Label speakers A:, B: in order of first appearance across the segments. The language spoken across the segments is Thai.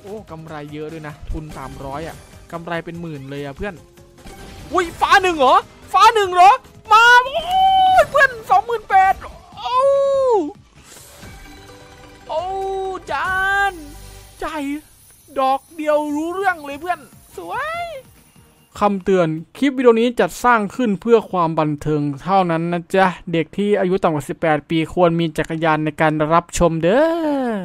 A: อ้กำไรเยอะด้วยนะทุน300อ่ะกำไรเป็นหมื่นเลยอ่ะเพื่อนอุ้ยฟ้าหนึ่งเหรอฟ้าหนึ่งเหรอมาโอ้ยเพื่อน28,000โอ้จานใจดอกเดียวรู้เรื่องเลยเพื่อนสวยคำเตือนคลิปวิดีโอนี้จัดสร้างขึ้นเพื่อความบันเทิงเท่านั้นนะจ๊ะเด็กที่อายุต่ำกว่า18 ปีควรมีจักรยานในการรับชมเด้อ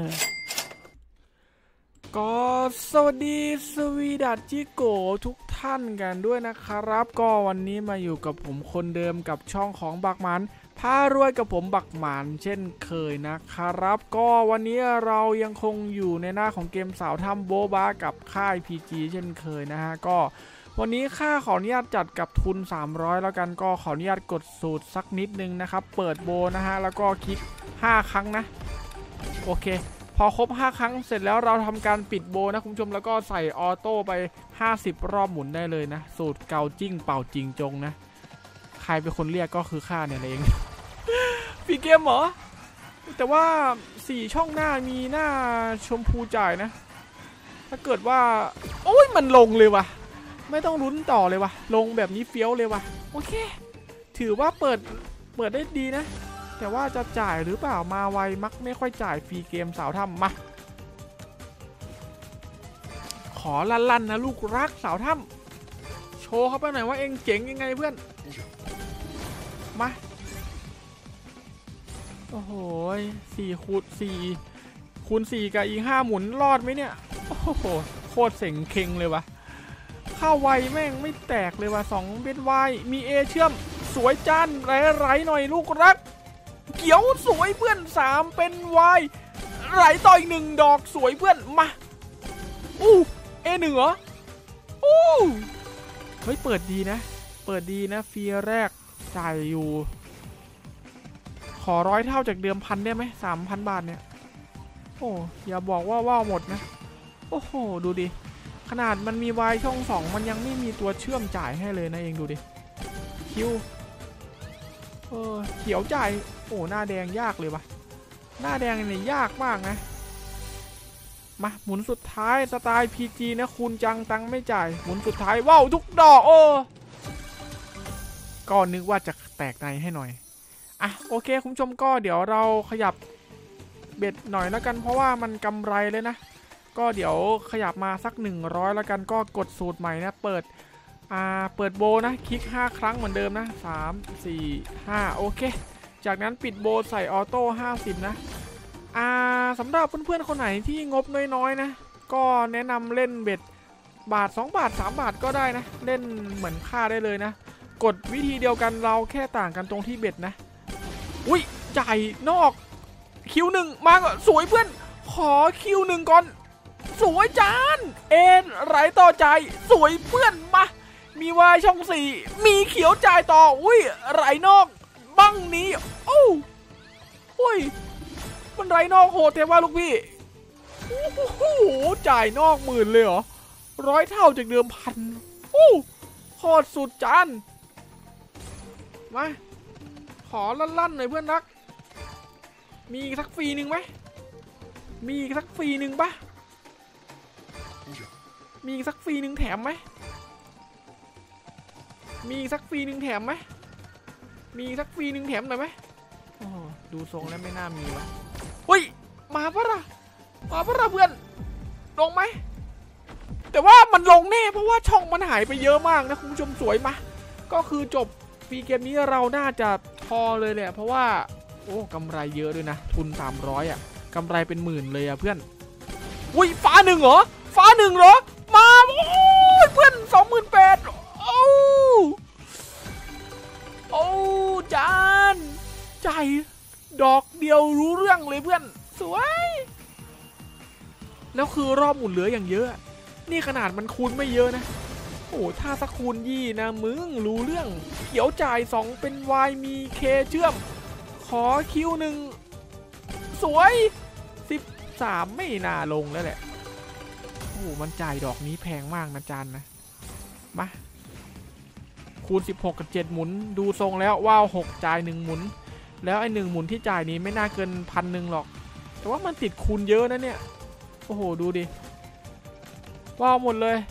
A: ก็สวัสดีสวีดัตจิโกทุกท่านกันด้วยนะครับก็วันนี้มาอยู่กับผมคนเดิมกับช่องของบักหมันพารวยกับผมบักหมันเช่นเคยนะครับก็วันนี้เรายังคงอยู่ในหน้าของเกมสาวถ้ำโบบากับค่าย PG เช่นเคยนะฮะก็วันนี้ค่าขออนุญาตจัดกับทุน300แล้วกันก็ขออนุญาตกดสูตรสักนิดนึงนะครับเปิดโบนะฮะแล้วก็คลิก5ครั้งนะโอเคพอครบ5ครั้งเสร็จแล้วเราทำการปิดโบนะคุณผู้ชมแล้วก็ใส่ออโต้ไป50รอบหมุนได้เลยนะสูตรเกาจิ้งเป่าจริงจงนะใครเป็นคนเรียกก็คือข้าเนี่ยเองปีเกมเหรอแต่ว่า4ช่องหน้ามีหน้าชมพูจ่ายนะถ้าเกิดว่าโอ้ยมันลงเลยว่ะไม่ต้องลุ้นต่อเลยว่ะลงแบบนี้เฟี้ยวเลยว่ะโอเคถือว่าเปิดได้ดีนะแต่ว่าจะจ่ายหรือเปล่ามาไวมักไม่ค่อยจ่ายฟรีเกมสาวถ้ำมาขอลั่นๆนะลูกรักสาวถ้ำโชว์เขาไปหน่อยว่าเองเจ๋งยังไงเพื่อนมาโอ้โห4 คูณ 4กับอีก5หมุนรอดไหมเนี่ยโอ้โหโคตรเส็งเค็งเลยว่ะเข้าไวแม่งไม่แตกเลยว่ะ2เป็น Y มี A เชื่อมสวยจานไหลหน่อยลูกรักเขียวสวยเพื่อน3เป็น Y ไหลต่ออีก1ดอกสวยเพื่อนมาA1 เหรอเฮ้ยเปิดดีนะฟรีแรกจ่ายอยู่ขอ100เท่าจากเดิมพันได้ไหม3,000 บาทเนี่ยโอ้อย่าบอกว่าว้าวหมดนะโอ้โหดูดิขนาดมันมี Y ช่อง2มันยังไม่มีตัวเชื่อมจ่ายให้เลยนะเองดูดิคิวเขียวจ่ายโอ้หน้าแดงยากเลยว่ะหน้าแดงเนี่ยยากมากนะมาหมุนสุดท้ายสไตล์ PG นะคุณจังตังไม่จ่ายหมุนสุดท้ายว้าวทุกดอกก็นึกว่าจะแตกในให้หน่อยอ่ะโอเคคุณผู้ชมก็เดี๋ยวเราขยับเบ็ดหน่อยแล้วกันเพราะว่ามันกำไรเลยนะก็เดี๋ยวขยับมาสัก100แล้วกันก็กดสูตรใหม่นะเปิดโบนะคลิก5ครั้งเหมือนเดิมนะ3 4 5โอเคจากนั้นปิดโบใส่ออโต้50นะสำหรับเพื่อนๆคนไหนที่งบน้อยๆนะก็แนะนำเล่นเบ็ดบาท2 บาท3 บาทก็ได้นะเล่นเหมือนค่าได้เลยนะกดวิธีเดียวกันเราแค่ต่างกันตรงที่เบ็ดนะอุ้ยจ่ายนอกคิว1มาก่อนสวยเพื่อนขอคิว1ก่อนสวยจานไหลต่อใจสวยเพื่อนมามีวายช่อง4มีเขียวจ่ายต่ออุ้ยไหลนอกบังนี้โอ้ยมันไหลนอกโหดเทว่าลูกพี่โอ้โหจ่ายนอกหมื่นเลยเหรอ100เท่าจากเดิมพันโคตรสุดจานมาขอลั่นๆหน่อยเพื่อนรักมีสักฟรีหนึ่งไหมมีสักฟรีหนึ่งปะมีสักฟรีหนึ่งแถมไหมมีสักฟรีหนึ่งแถมไหมมีสักฟรีหนึ่งแถมหน่อยไหมดูทรงแล้วไม่น่ามีวะเฮ้ยมาปะล่ะเพื่อนลงไหมแต่ว่ามันลงแน่เพราะว่าช่องมันหายไปเยอะมากนะคุณผู้ชมสวยมาก็คือจบฟรีเกมนี้เราน่าจะพอเลยแหละเพราะว่ากำไรเยอะด้วยนะทุน300อ่ะกำไรเป็นหมื่นเลยอ่ะเพื่อนอุ้ยฟ้าหนึ่งเหรอมาโอ้ยเพื่อน28,000จานใจดอกเดียวรู้เรื่องเลยเพื่อนสวยแล้วคือรอบหมุนเหลืออย่างเยอะนี่ขนาดมันคูณไม่เยอะนะถ้าสักคูณ20นะมึงรู้เรื่องเขียวจ่าย2เป็น Y มี K เชื่อมขอคิว1สวย13ไม่น่าลงแล้วแหละมันจ่ายดอกนี้แพงมากนะจานนะมาคูณ16กับ7หมุนดูทรงแล้วว้าว6จ่าย1หมุนแล้วไอ้1หมุนที่จ่ายนี้ไม่น่าเกิน1,000หรอกแต่ว่ามันติดคูณเยอะนะเนี่ยดูดิก็หมดเลย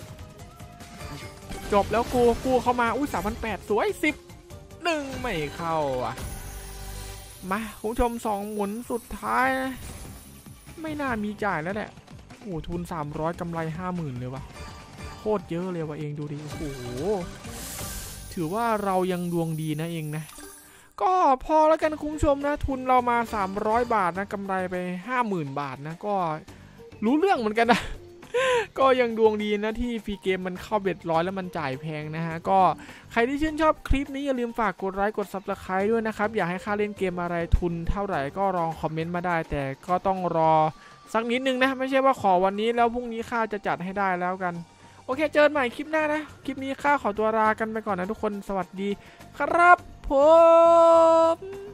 A: จบแล้วกูเข้ามาอุ้ย3,800สวย1ไม่เข้าอ่ะมาคุณผู้ชม2หมุนสุดท้ายนะไม่น่ามีจ่ายแล้วแหละโอ้ทุน300กำไร 50,000เลยวะโคตรเยอะเลยวะเองดูดิโอ้โหถือว่าเรายังดวงดีนะเองนะก็พอแล้วกันคุณผู้ชมนะทุนเรามา300 บาทนะกำไรไป 50,000 บาทนะก็รู้เรื่องเหมือนกันนะก็ยังดวงดีนะที่ฟรีเกมมันเข้าเบ็ดร้อยแล้วมันจ่ายแพงนะฮะก็ใครที่ชื่นชอบคลิปนี้อย่าลืมฝากกดไลค์กด Subscribe ด้วยนะครับอยากให้ข้าเล่นเกมอะไรทุนเท่าไหร่ก็ลองคอมเมนต์มาได้แต่ก็ต้องรอสักนิดนึงนะไม่ใช่ว่าขอวันนี้แล้วพรุ่งนี้ข้าจะจัดให้ได้แล้วกันโอเคเจอกันใหม่คลิปหน้านะคลิปนี้ข้าขอตัวลากันไปก่อนนะทุกคนสวัสดีครับผม